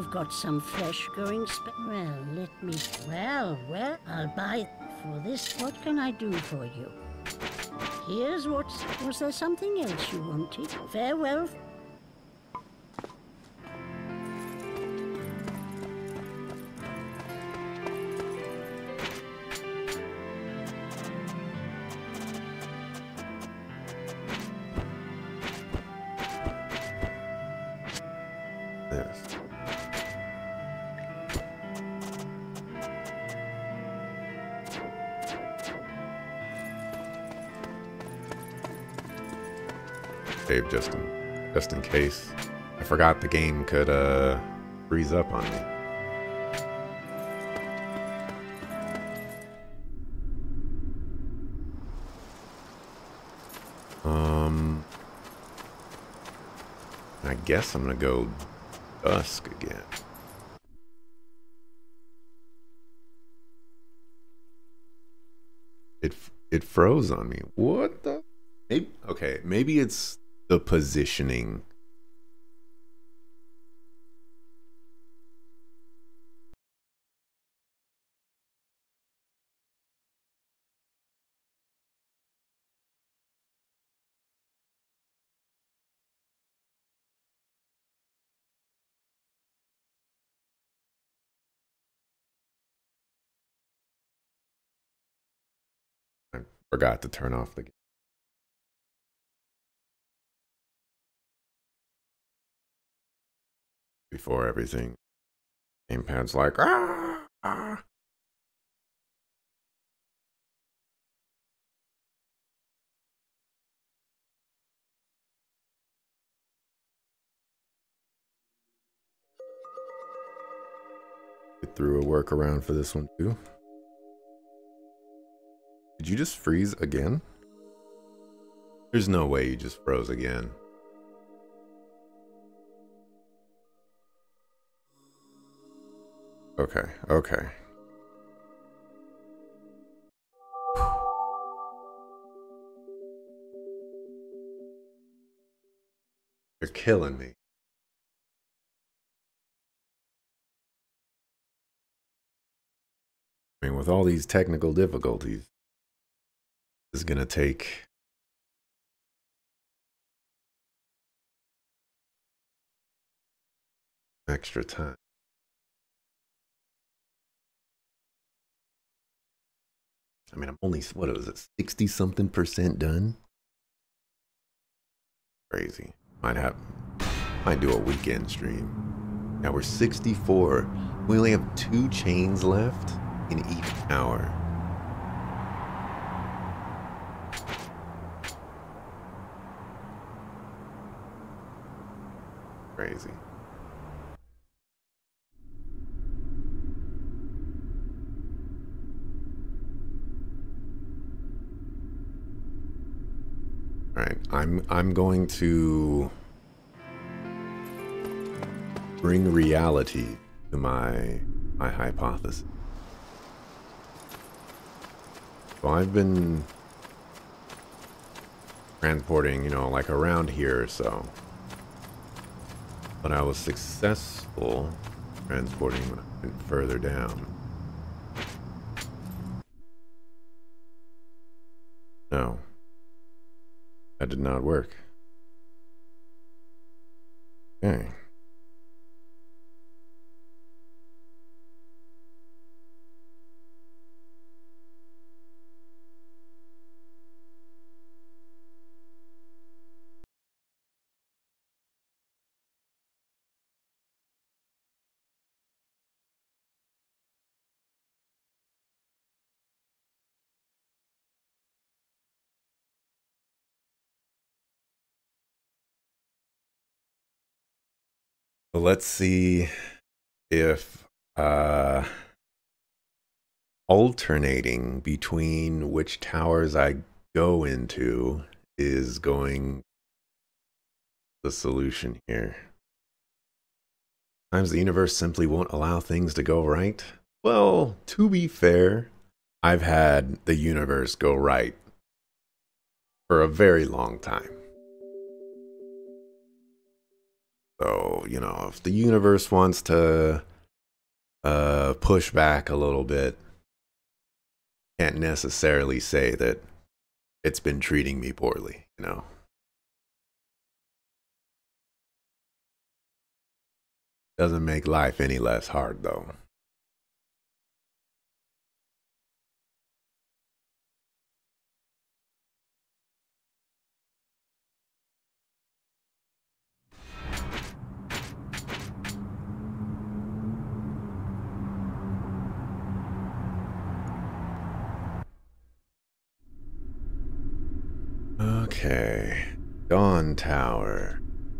you've got some flesh growing well, let me... Well, I'll buy for this. What can I do for you? Here's what's... Was there something else you wanted? Farewell. This. Save just in case. I forgot the game could freeze up on me. I guess I'm gonna go dusk again. It froze on me. What the? Okay, maybe it's the positioning. I forgot to turn off the game. Before everything. Gamepad's like, ah. Get through a workaround for this one too. Did you just freeze again? There's no way you just froze again. Okay. You're killing me. I mean, with all these technical difficulties, this is gonna take extra time. I mean, I'm only, what is it, 60-something% done? Crazy. Might do a weekend stream. Now we're 64. We only have 2 chains left in each hour. Crazy. All right, I'm going to bring reality to my hypothesis. So I've been transporting, like around here or so. But I was successful transporting when I went further down. No. That did not work. Okay. So let's see if alternating between which towers I go into is going the solution here. Sometimes the universe simply won't allow things to go right. Well, to be fair, I've had the universe go right for a very long time. So, you know, if the universe wants to push back a little bit, can't necessarily say that it's been treating me poorly, you know. Doesn't make life any less hard, though. Okay. Dawn Tower.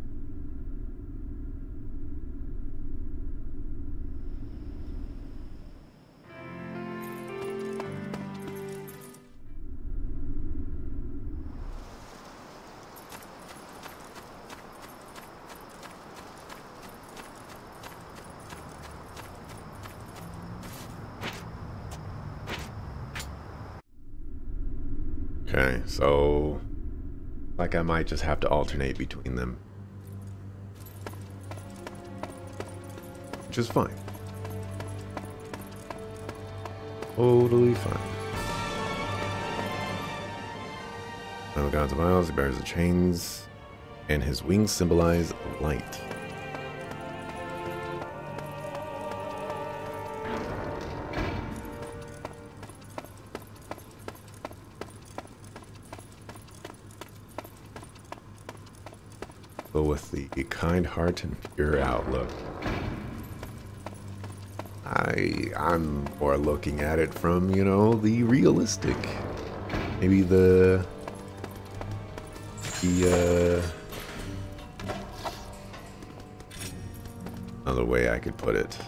Okay, so like I might just have to alternate between them. Which is fine. Totally fine. One of the gods of Isles, he bears the chains, and his wings symbolize light. But with the kind heart and pure outlook, I'm more looking at it from, you know, the realistic. Maybe the another way I could put it.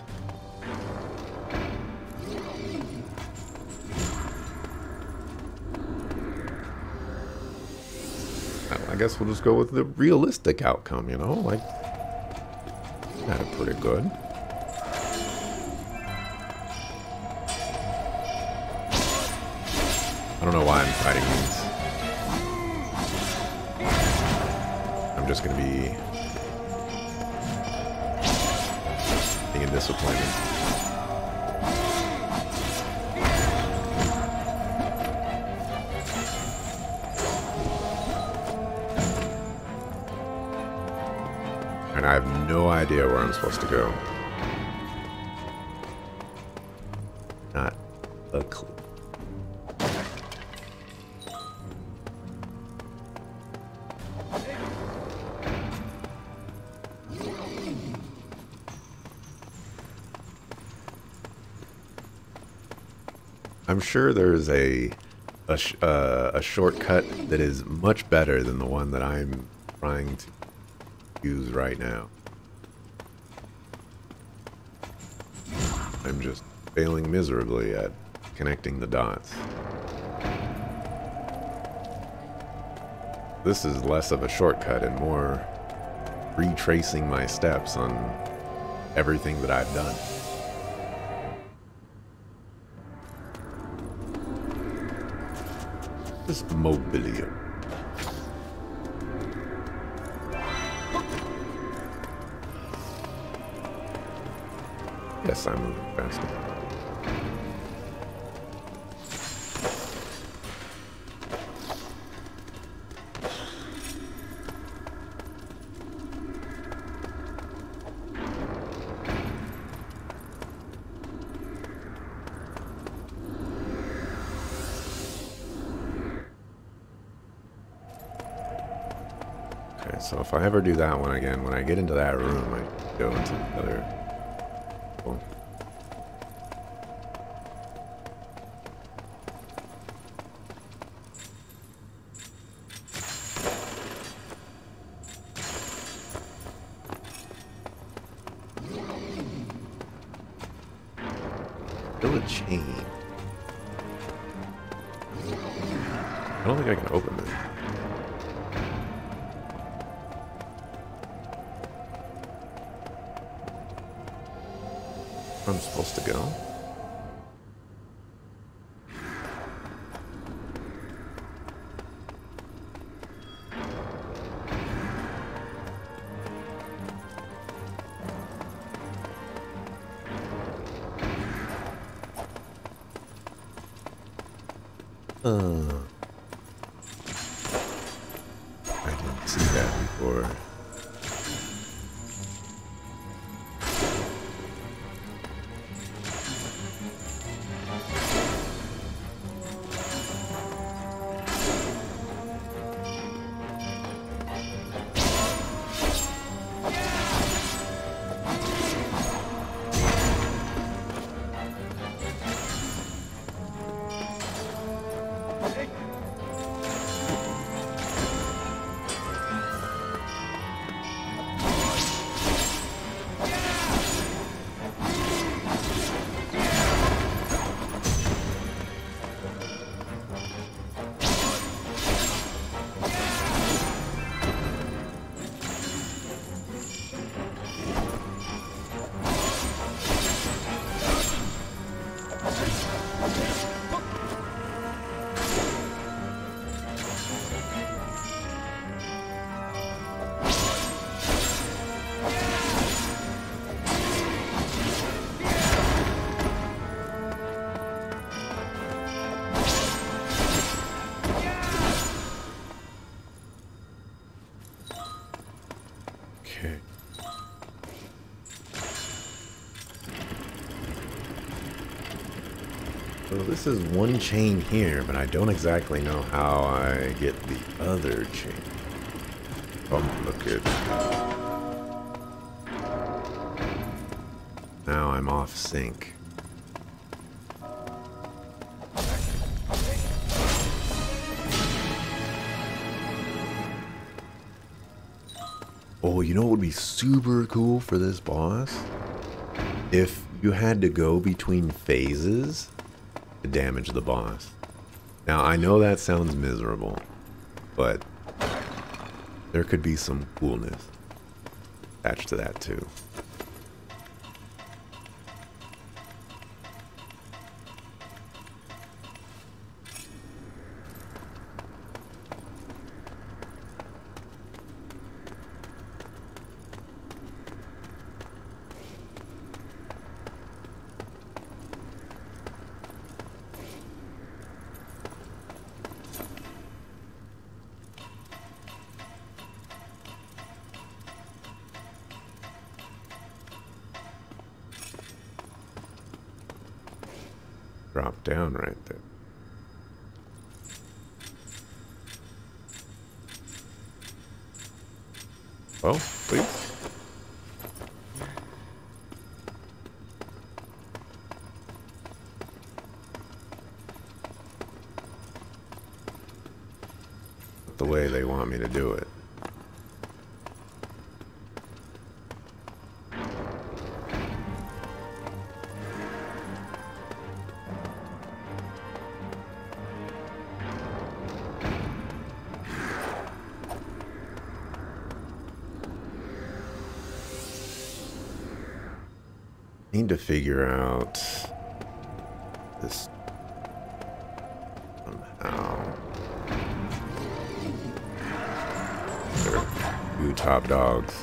I guess we'll just go with the realistic outcome, you know? Like, that is pretty good. I don't know why I'm fighting these. I'm just gonna be being a disappointment. And I have no idea where I'm supposed to go. Not a clue. I'm sure there's a shortcut that is much better than the one that I'm trying to use right now. I'm just failing miserably at connecting the dots. This is less of a shortcut and more retracing my steps on everything that I've done. This mobilium. Yes, I'm moving faster. Okay, so if I ever do that one again, when I get into that room, I go into the other. Cool. Still a chain. I don't think I can open this. I'm supposed to go. I didn't see that before. Okay. So this is one chain here, but I don't exactly know how I get the other chain. Oh, look at... Now I'm off sync. Oh, you know what would be super cool for this boss? If you had to go between phases to damage the boss. Now, I know that sounds miserable, but there could be some coolness attached to that too. Drop down right there. Oh, please. Not the way they want me to do it. Need to figure out this somehow. There are 2 top dogs.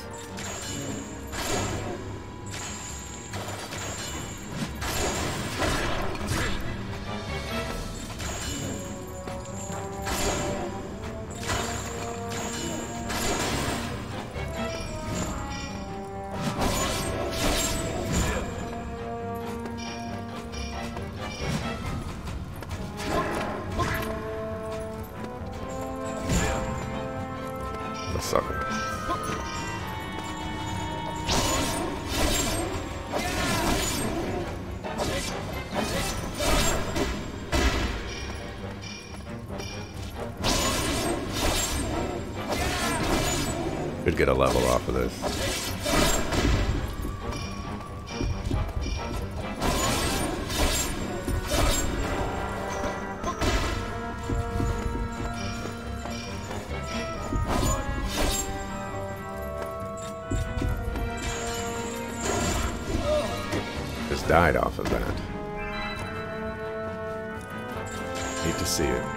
Sucker. Could get a level off of this. Died off of that. Hate to see it.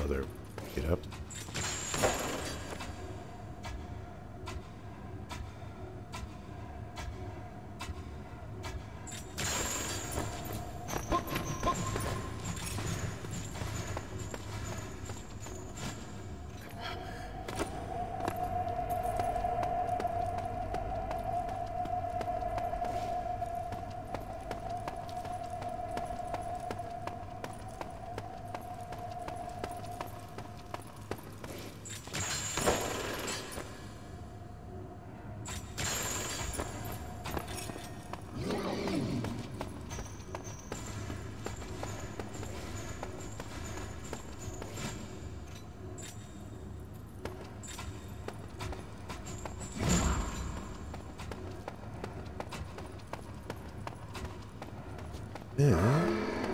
other get up. Yeah.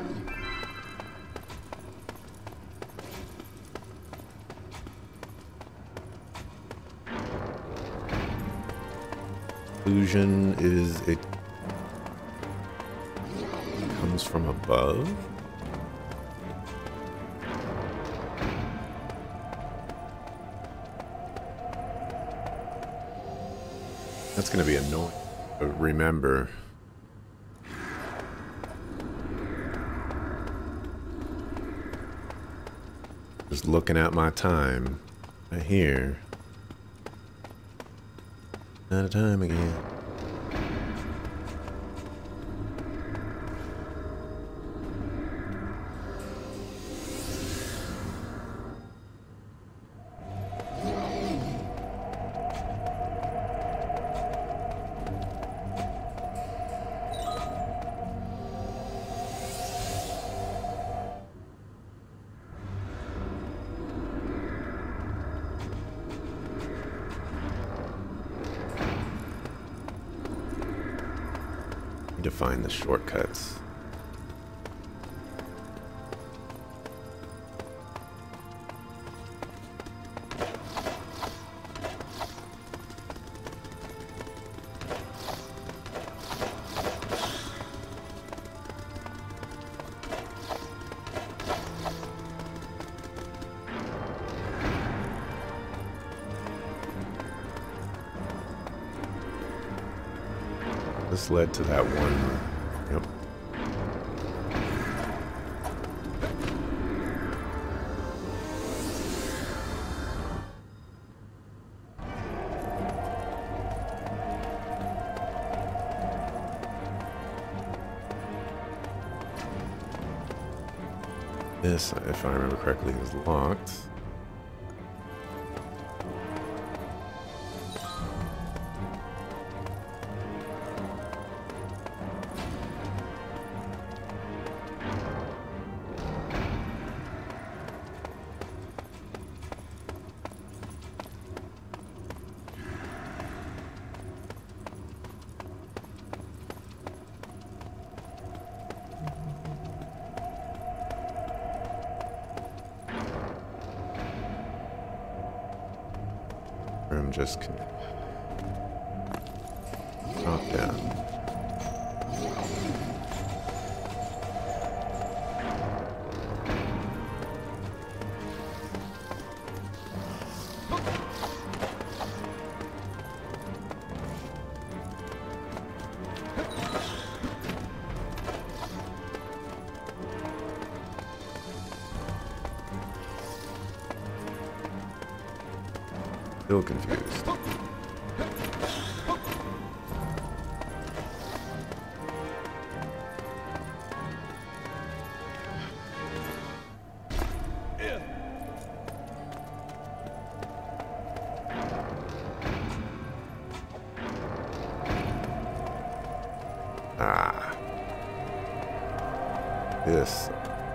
Illusion is it comes from above. That's gonna be annoying. But remember, just looking at my time right here. Out of time again. To find the shortcuts. This led to that one. Yep. This, if I remember correctly, is locked. I'm just drop down. Still confused. Ah. This.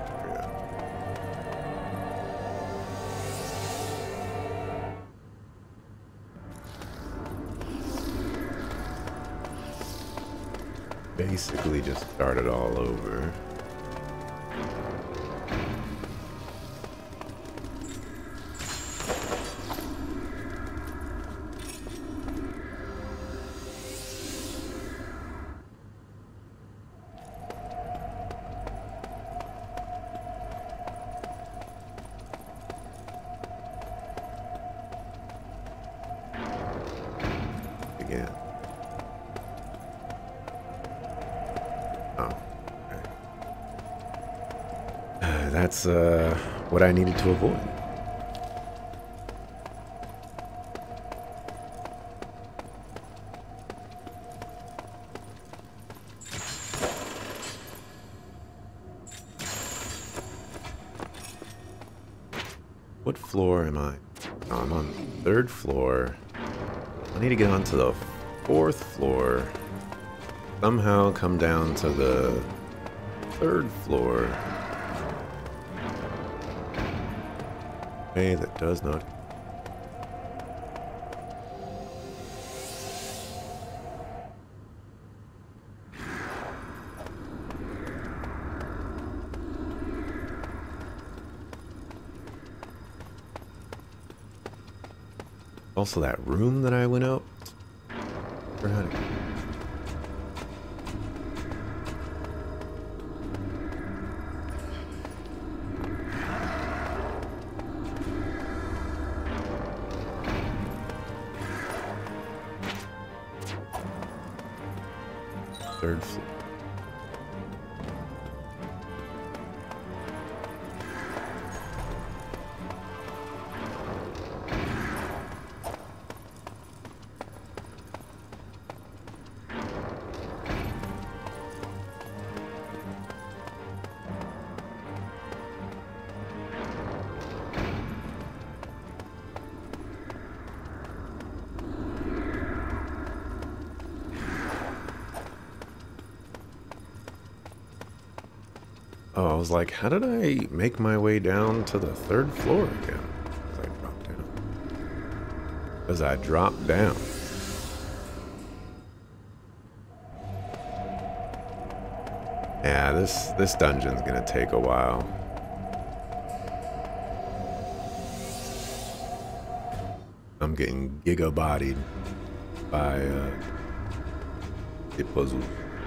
Basically just start it all over. That's what I needed to avoid. What floor am I? Oh, I'm on the 3rd floor. I need to get onto the 4th floor. Somehow come down to the 3rd floor. Okay, that does not. Also, that room that I went up. Or how to... Third floor. Oh, I was like, how did I make my way down to the 3rd floor again? As I dropped down. Yeah, this dungeon's gonna take a while. I'm getting giga-bodied by the puzzle.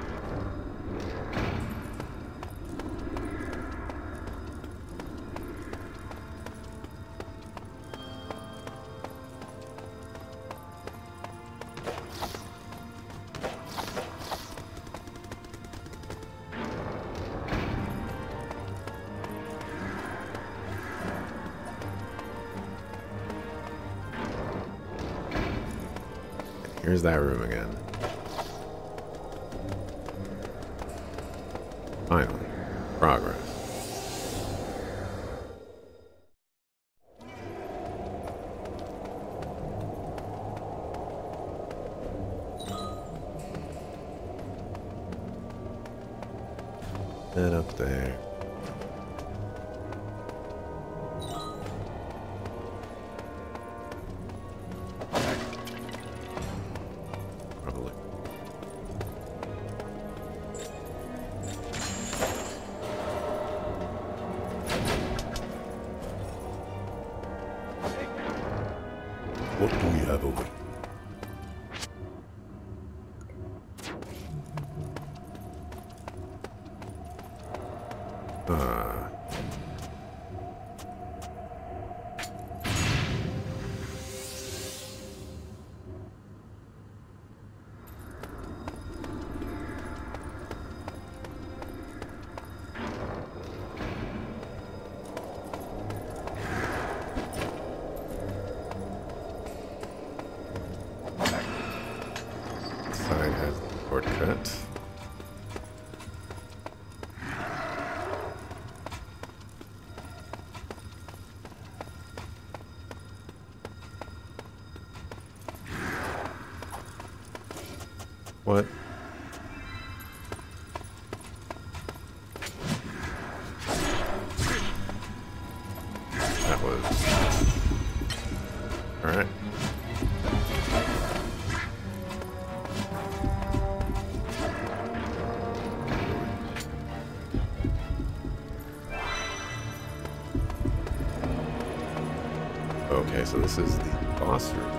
Here's that room again. Finally, progress. And up there. What do we have over here? Side has a shortcut. What? That was... Alright. Okay, so this is the boss room.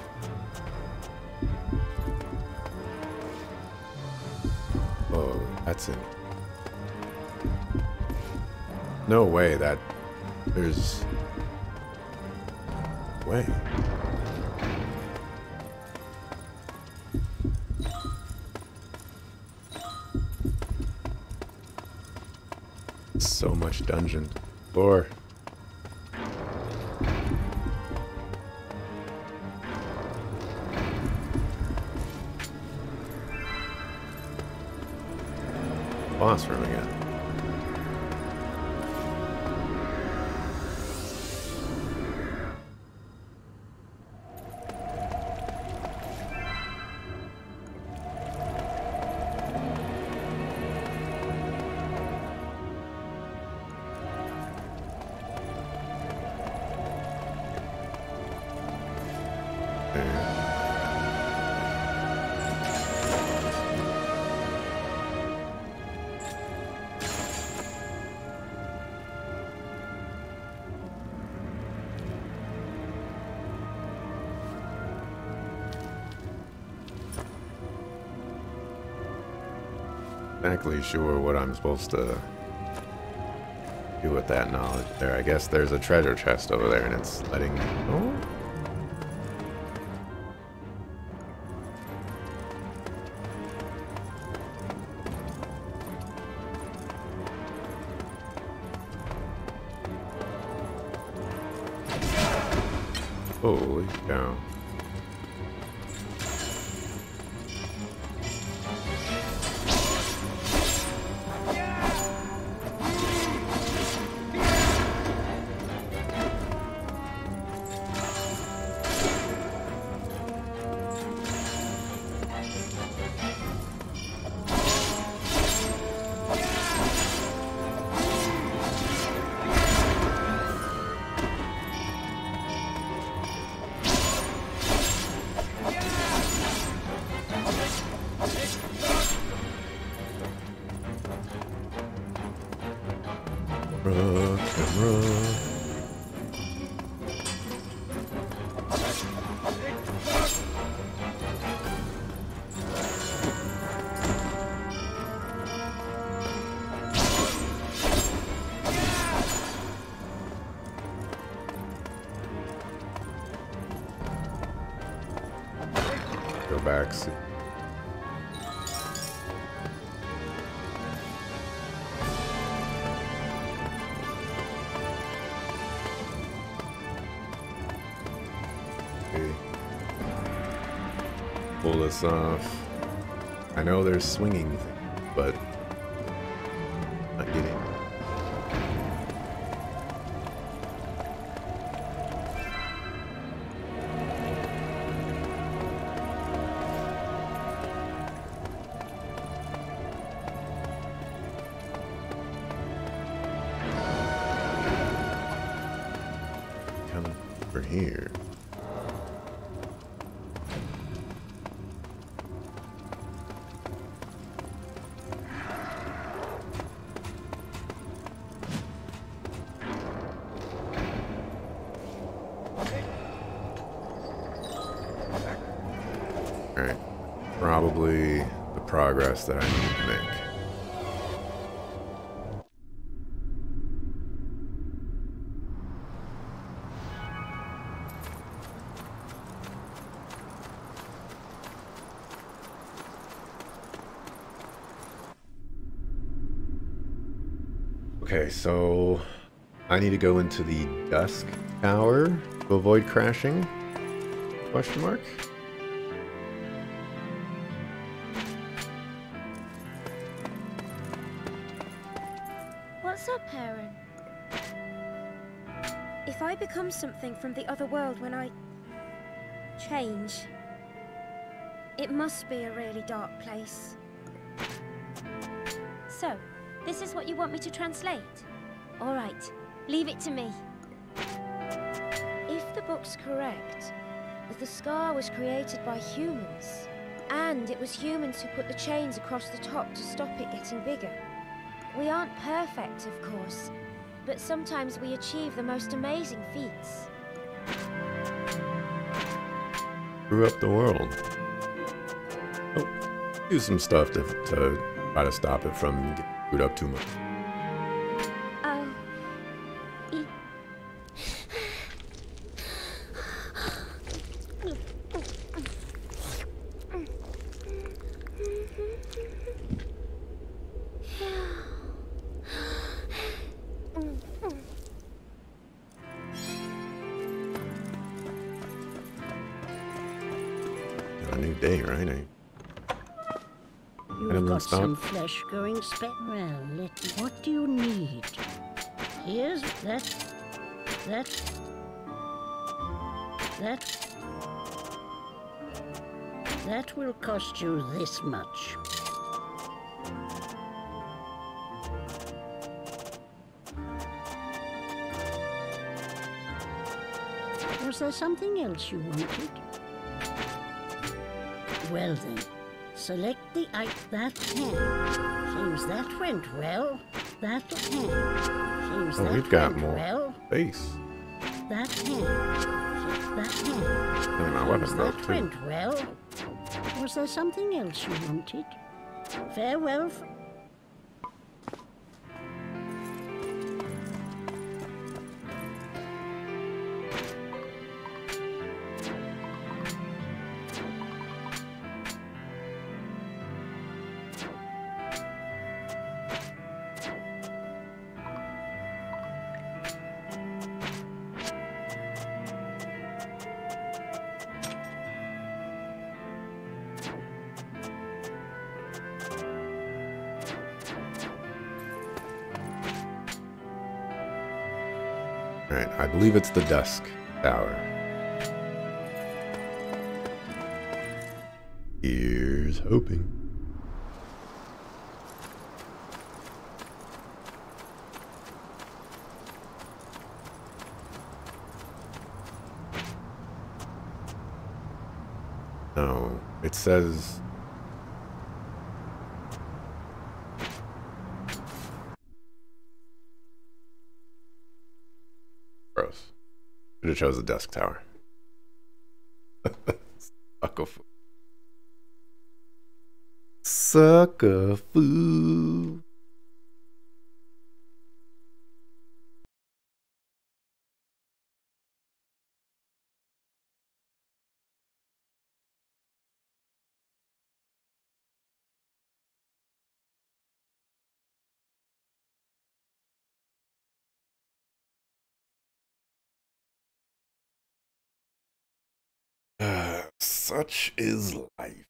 Oh, That's it. No way that there's way. So much dungeon. Or boss room again. Exactly sure what I'm supposed to do with that knowledge there. I guess there's a treasure chest over there and it's letting me... Oh. Holy cow. Go back. See. Okay. Pull this off. I know there's swinging, but not getting. Here. All right, probably the progress that I need to make. Okay, so I need to go into the Dusk Tower to avoid crashing? Question mark? What's up, Heron? If I become something from the other world when I change, it must be a really dark place. So, this is what you want me to translate? All right, leave it to me. If the book's correct, the scar was created by humans, and it was humans who put the chains across the top to stop it getting bigger. We aren't perfect, of course, but sometimes we achieve the most amazing feats. Screw up the world. Oh, do some stuff to Try to stop it from getting screwed up too much. Oh. A new day, right? You've got some flesh growing well, what do you need? Here's that will cost you this much. Was there something else you wanted? Well then, select that hand. Seems that went well. That hand. Seems that we've got went more well. space. That hand. That hand. I mean, my weapon broke That too. went well. Was there something else you wanted? Farewell. Alright, I believe it's the Dusk Tower. Here's hoping. No, it says... Gross. Should have chose the Dusk Tower. Sucker fool. Sucker fool. Such is life. I'm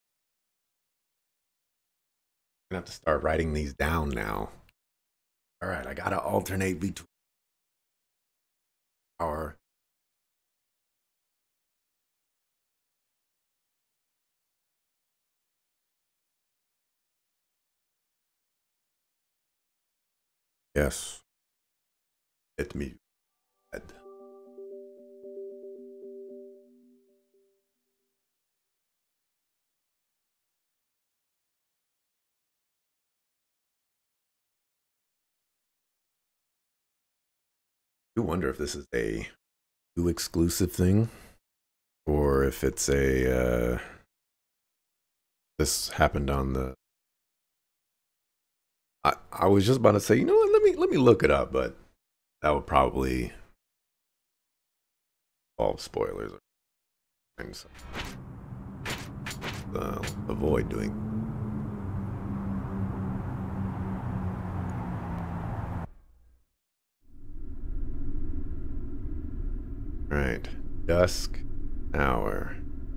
gonna have to start writing these down now. All right, I gotta alternate between our yes. Hit me. Head. I wonder if this is a new exclusive thing or if it's a this happened on the I was just about to say, you know what, let me look it up, but that would probably involve spoilers or things. Avoid doing. Right, Dusk Hour.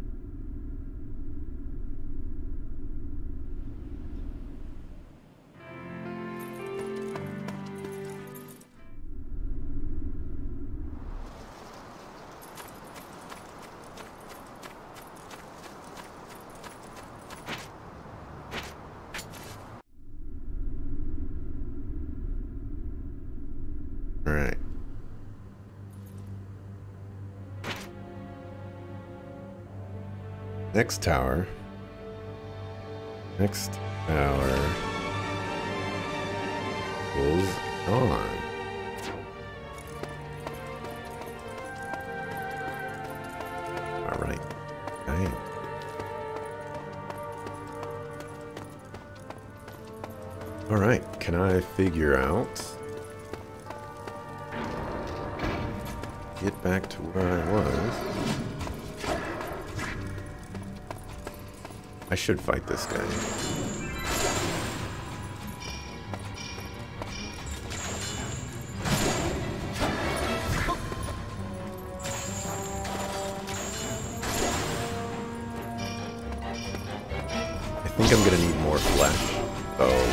All right. Next tower. Next tower goes on. All right. Okay. Alright, can I figure out... get back to where I was? I should fight this guy. I think I'm gonna need more flesh. Oh.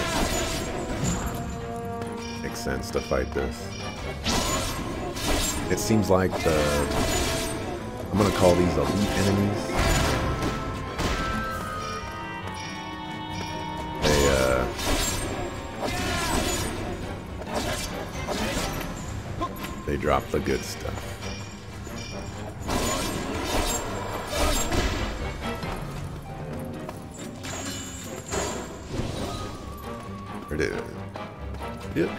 Makes sense to fight this. It seems like I'm gonna call these elite enemies. They drop the good stuff. There it is. Yep.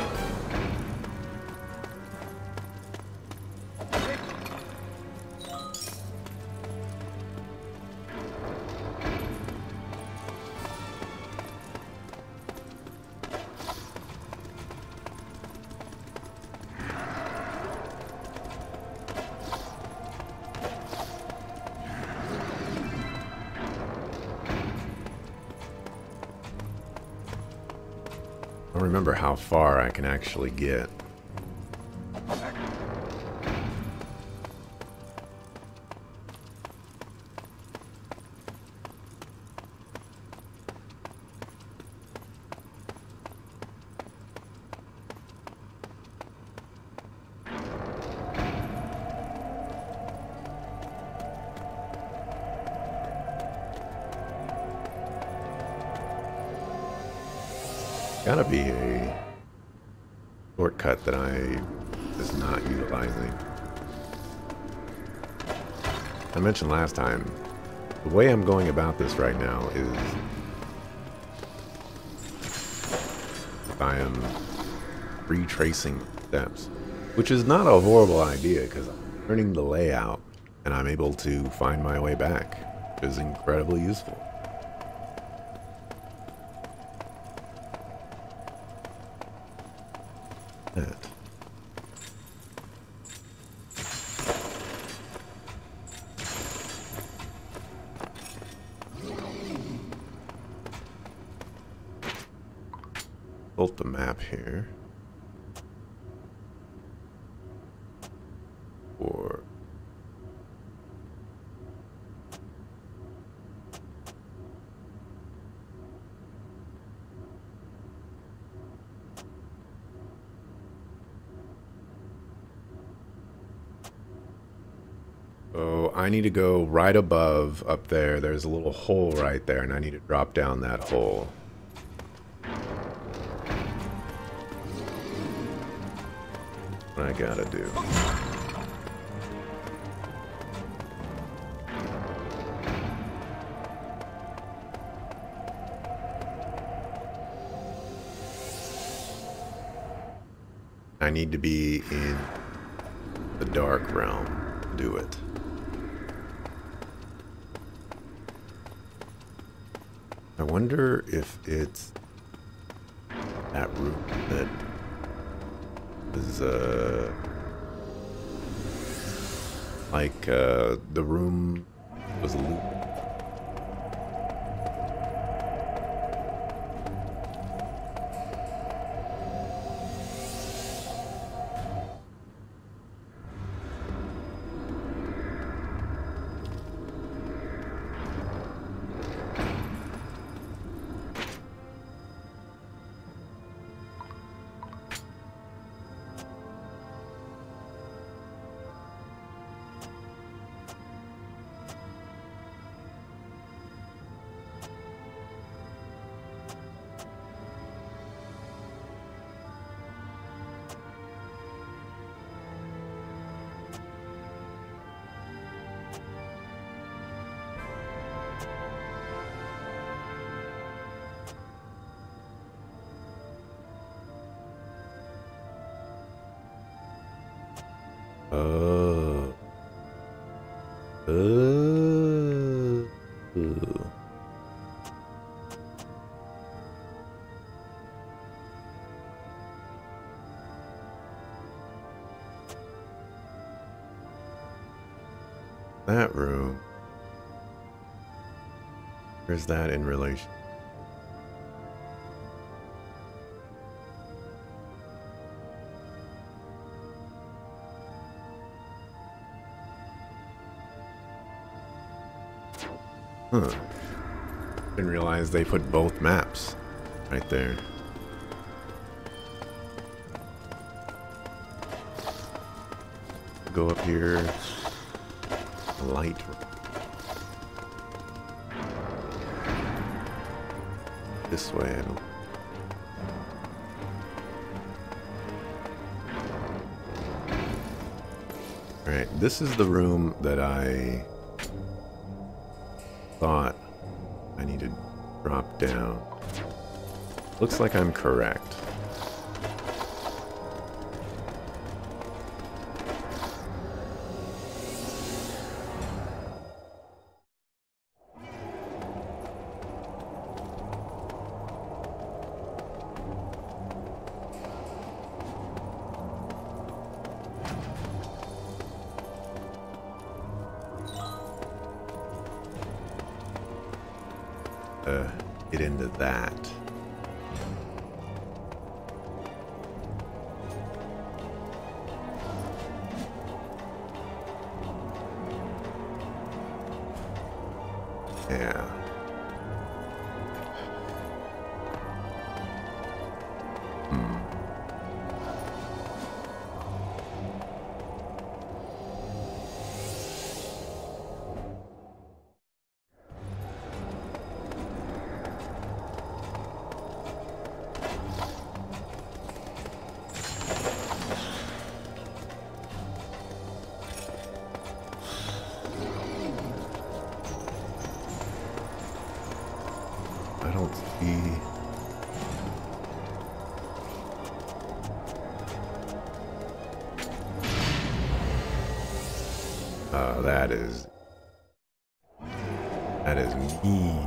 I don't remember how far I can actually get. Gotta be a shortcut that I is not utilizing. I mentioned last time, the way I'm going about this right now is I am retracing steps, which is not a horrible idea because I'm learning the layout and I'm able to find my way back, which is incredibly useful. That. Bolt the map here. Or so I need to go right above up there. There's a little hole right there, and I need to drop down that hole. What I gotta do. I need to be in the dark realm to do it. I wonder if it's that room that is like the room was a loop. Oh. that room. Where's that in relation? Huh. Didn't realize they put both maps right there. Go up here. Light. This way, I don't. Alright, this is the room that I thought I need to drop down. Looks like I'm correct. Get into that. Yeah. I don't see. That is mean.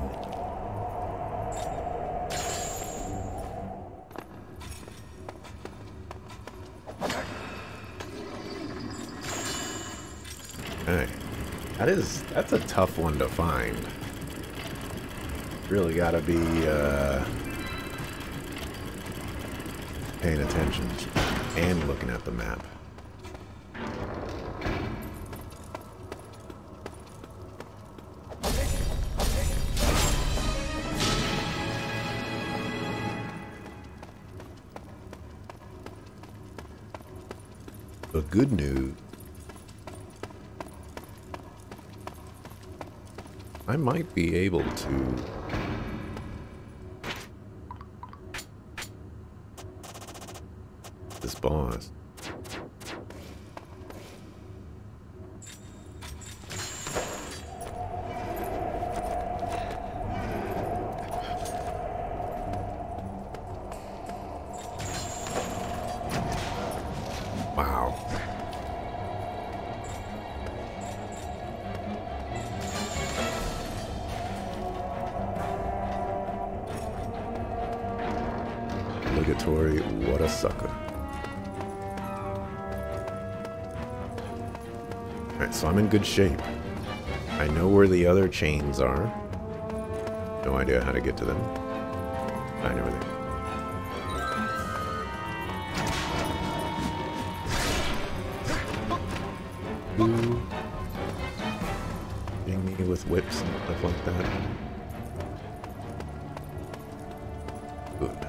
Okay. That's a tough one to find. Really gotta be paying attention and looking at the map. The good news, I might be able to this boss. Wow. Obligatory, what a sucker. Alright, so I'm in good shape. I know where the other chains are. No idea how to get to them. I know where they are. Hitting me with whips and stuff like that. Good.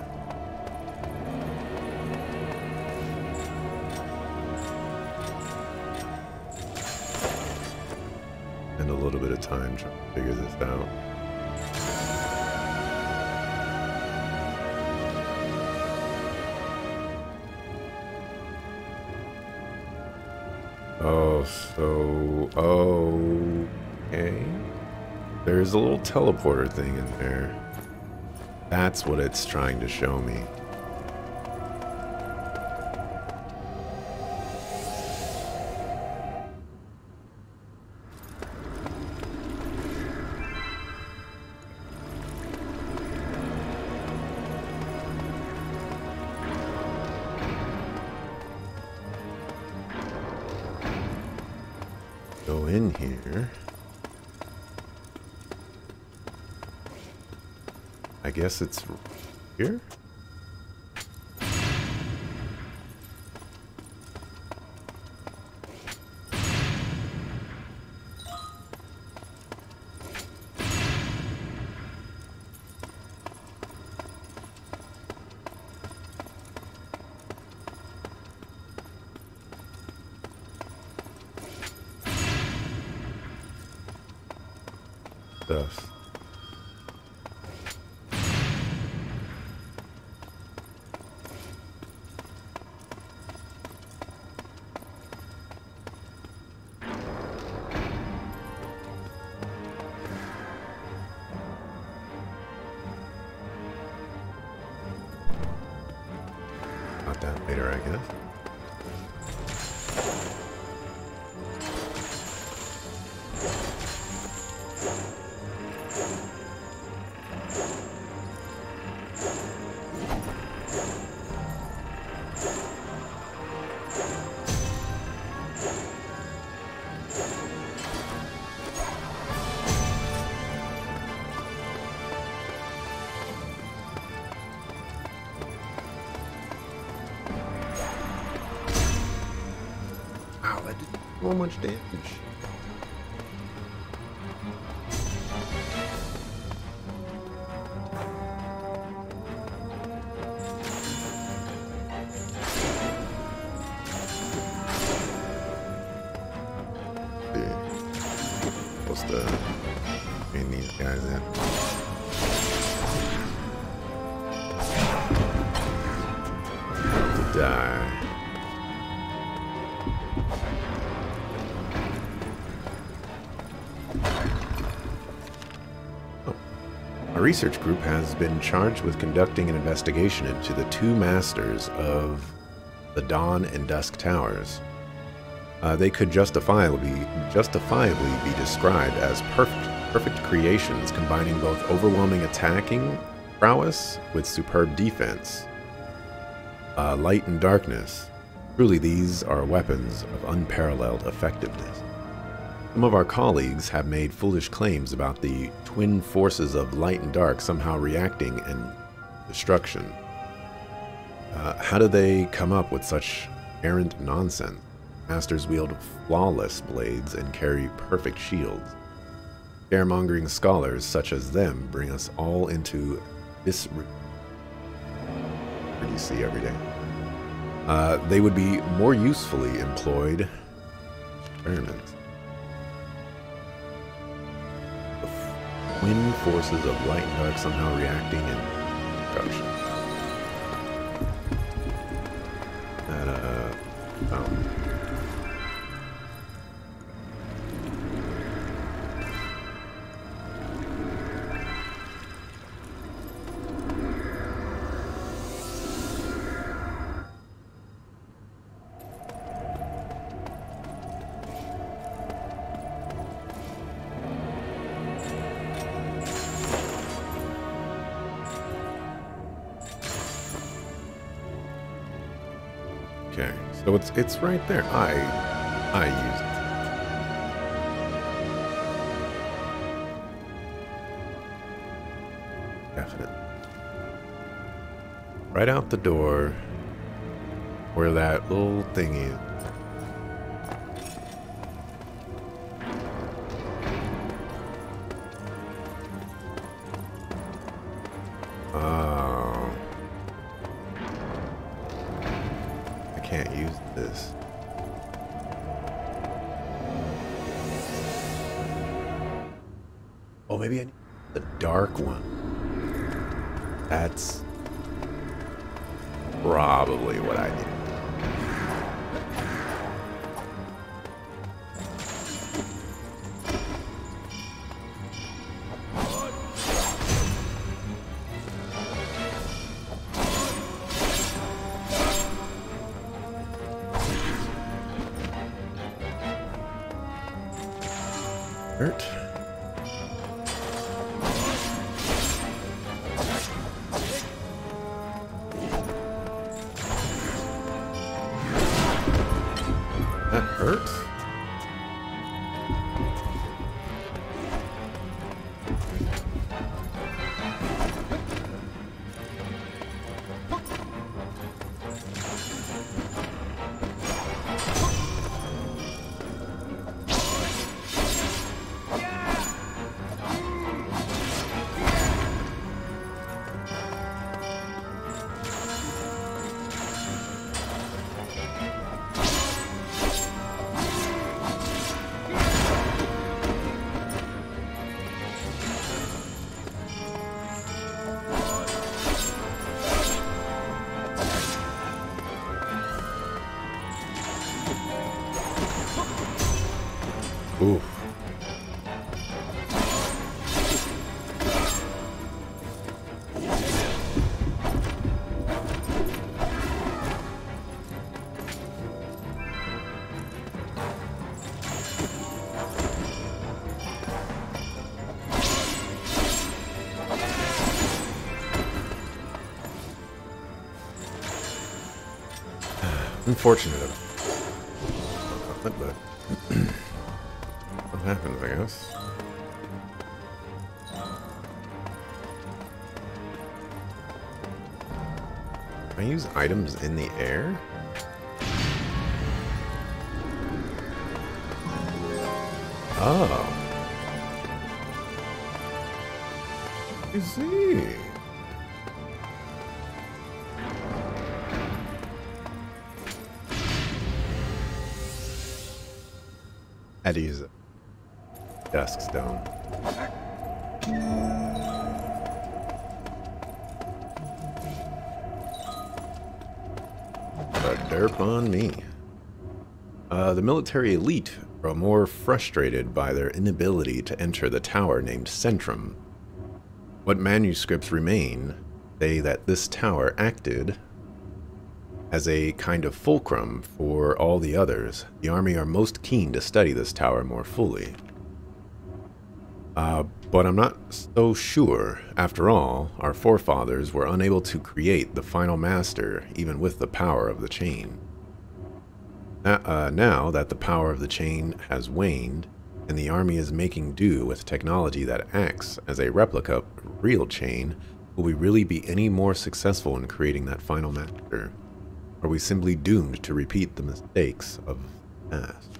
And a little bit of time trying to figure this out. Oh, so... okay. There's a little teleporter thing in there. That's what it's trying to show me. Go in here. I guess it's here? Stuff. About that later, I guess. Wow, that did so much damage. Supposed to bring these guys in. To die. A research group has been charged with conducting an investigation into the two masters of the Dawn and Dusk Towers. They could justifiably be described as perfect creations, combining both overwhelming attacking prowess with superb defense. Light and darkness. Truly, these are weapons of unparalleled effectiveness. Some of our colleagues have made foolish claims about the twin forces of light and dark somehow reacting in destruction. How did they come up with such errant nonsense? Masters wield flawless blades and carry perfect shields. Scaremongering scholars such as them bring us all into this you see every day. They would be more usefully employed experiments. The twin forces of light and dark somehow reacting in destruction. Okay, so it's right there. I used it. Definitely. Right out the door where that little thing is. Can't use this. Oh, maybe I need the dark one. That's probably what I need. Hurt. That hurts. Ooh. Unfortunate of it, but what happens, I guess. Can I use items in the air? Oh. I see. Had to use it. Dusk stone. A derp on me. The military elite are more frustrated by their inability to enter the tower named Centrum. What manuscripts remain say that this tower acted as a kind of fulcrum for all the others. The army are most keen to study this tower more fully. But I'm not so sure. After all, our forefathers were unable to create the final master, even with the power of the chain. Now that the power of the chain has waned, and the army is making do with technology that acts as a replica of a real chain, will we really be any more successful in creating that final master? Are we simply doomed to repeat the mistakes of the past?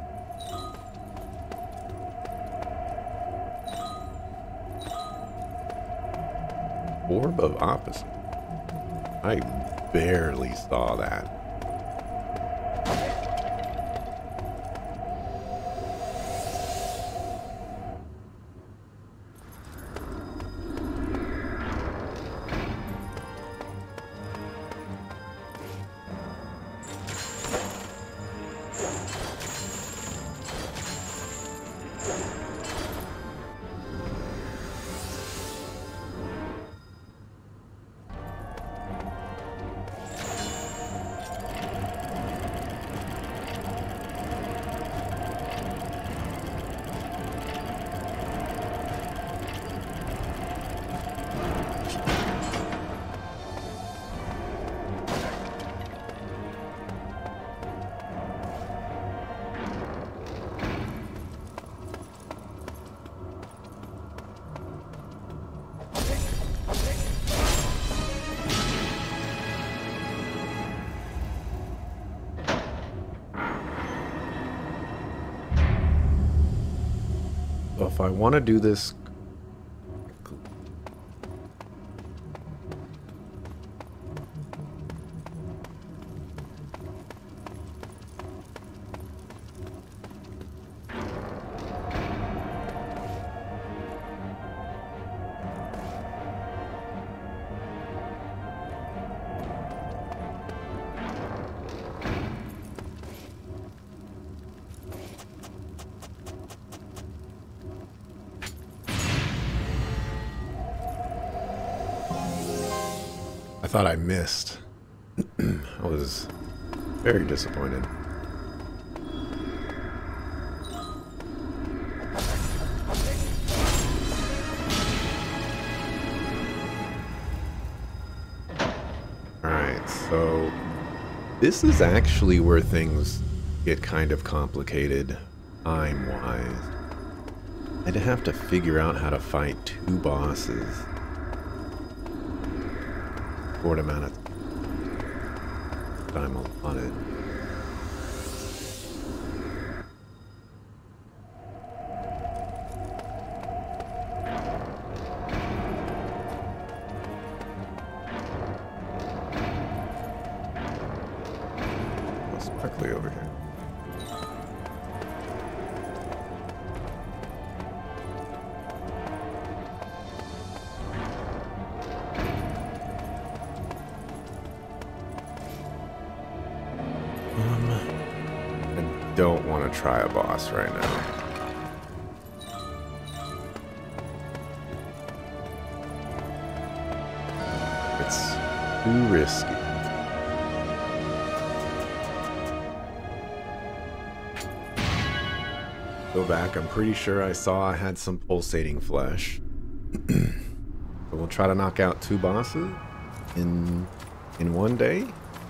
Orb of Opposite. I barely saw that. So if I want to do this... I thought I missed. I was very disappointed. Alright, so this is actually where things get kind of complicated time-wise. I'd have to figure out how to fight two bosses. Short amount of time on it. Sparkly over here. I don't want to try a boss right now. It's too risky. Go back. I'm pretty sure I saw I had some pulsating flesh. So we'll try to knock out 2 bosses in one day.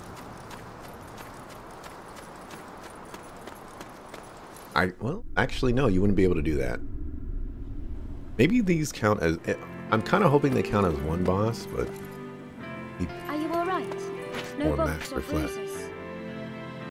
Well, actually, no, you wouldn't be able to do that. Maybe these count as... I'm kind of hoping they count as 1 boss, but... Are you alright? No Or bumps Master or Flat. bruises?